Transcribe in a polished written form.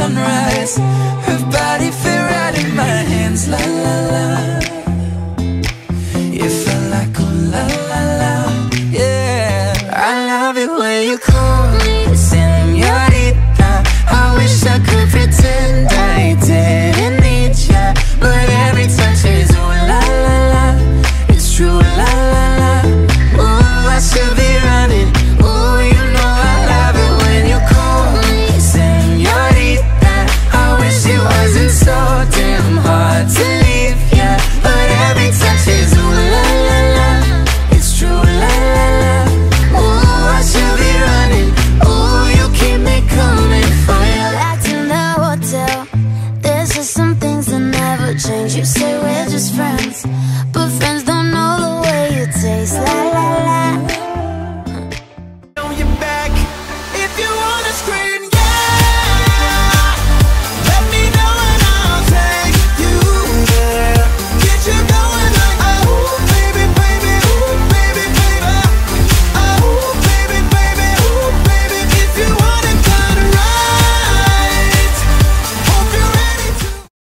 sunrise. Her body fit right in my hands, la la la. It felt like oh la la la, yeah. I love it when you call me señorita. I wish I could pretend I didn't need ya, but every touch is ooh la la la. It's true la la la. Ooh, I should be running. Ooh, you know I love it when you call me señorita. I wish it wasn't so damn hard to leave ya, but every touch is ooh la la la. It's true la la la. Ooh, I should be running. Ooh, you keep me coming for you. Back in the hotel, there's just some things that never change. You say we're just friends,